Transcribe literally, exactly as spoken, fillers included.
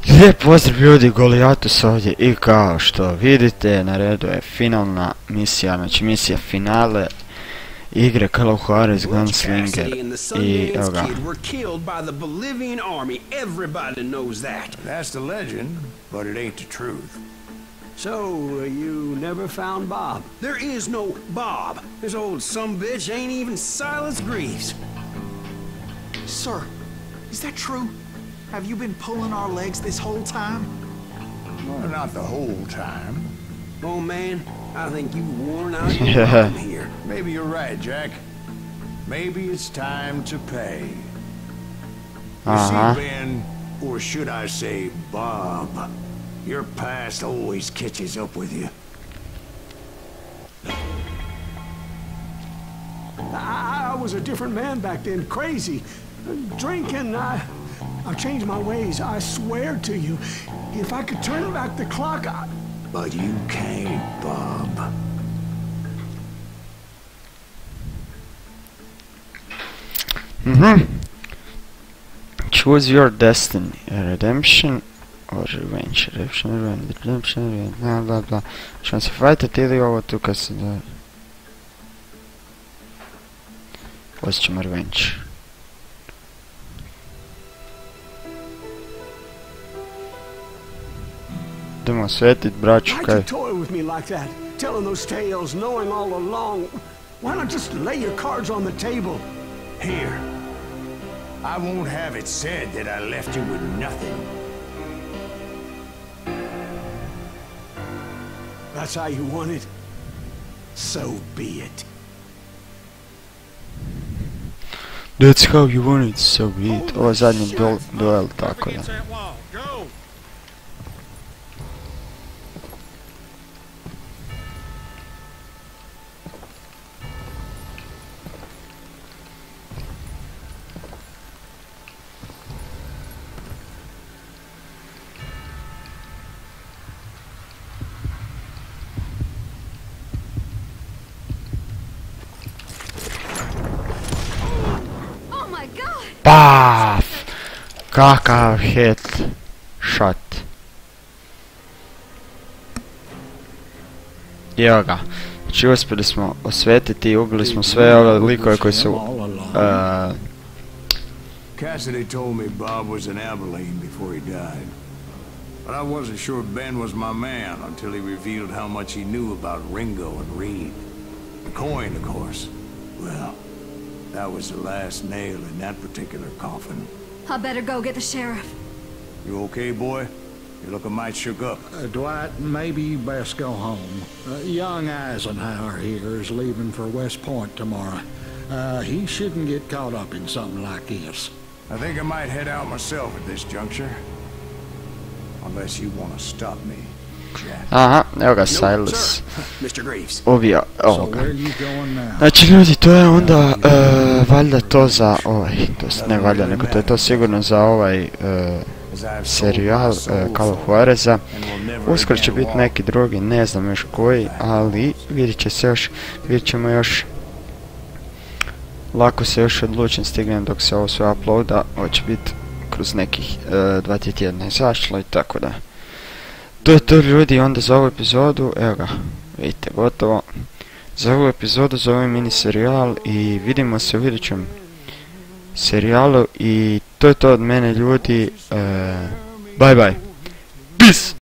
Lijep pozdrav ljudi, Goliatus ovdje i kao što vidite na redu je finalna misija, znači misija finale igre Call of Juarez Gunslinger i evo ga. That's the legend, but it ain't the truth. So, uh, you never found Bob? There is no Bob. This old sumbitch ain't even Silas Greaves. Sir, is that true? Have you been pulling our legs this whole time? Well, not the whole time. Oh man, I think you've worn out your welcome here. Maybe you're right, Jack. Maybe it's time to pay. You Uh-huh. see, Ben, or should I say Bob, your past always catches up with you. I, I was a different man back then, crazy. Drinking, I... I've changed my ways, I swear to you. If I could turn back the clock, I... But you can't, Bob. Mhm. Choose your destiny. Redemption or revenge. Redemption, revenge, redemption, revenge, bla bla bla. Ćemo se fajtati ili ovo tu kad se da... Osjećamo revenge. Idemo svetit braću kaj... Why'd you toy with me like that? Telling those tales, knowing all along. Why not just lay your cards on the table? Here. I won't have it said that I left you with nothing. That's how you want it? So be it. That's how you want it, so be it. Ovo je zadnji duel, duel, tako da. Paf! Kakav hit shot. Evo ga. Znači uspjeli smo osvetiti i ubili smo sve ove likove koji su... Uh, Cassidy told me Bob was in Abilene before he died. But I wasn't sure Ben was my man until he revealed how much he knew about Ringo and Reed. The coin, of course. Well, that was the last nail in that particular coffin. I better go get the sheriff. You okay, boy? You're looking mighty shook up. Uh, Dwight, maybe you best go home. Uh, young Eisenhower here is leaving for West Point tomorrow. Uh, he shouldn't get caught up in something like this. I think I might head out myself at this juncture. Unless you want to stop me, Jack. aha, evo ga Silas. Mister Greaves. Ubio So ovoga. where you going now? Znači ljudi, to je onda uh, valjda to za ovaj, to jest ne valjda, nego to je to sigurno za ovaj uh, serijal uh, Call of Juareza. Uskoro će biti neki drugi, ne znam još koji, ali vidit će se još, vidit ćemo još. Lako se još odlučim, stignem dok se ovo sve uploada, ovo će biti kroz nekih uh, dva tjedna izašlo i tako da. To je to ljudi, onda za ovu epizodu, evo ga, vidite, gotovo. Za ovu epizodu, za ovaj mini serijal i vidimo se u videćem serijalu i to je to od mene ljudi, uh, bye bye, peace!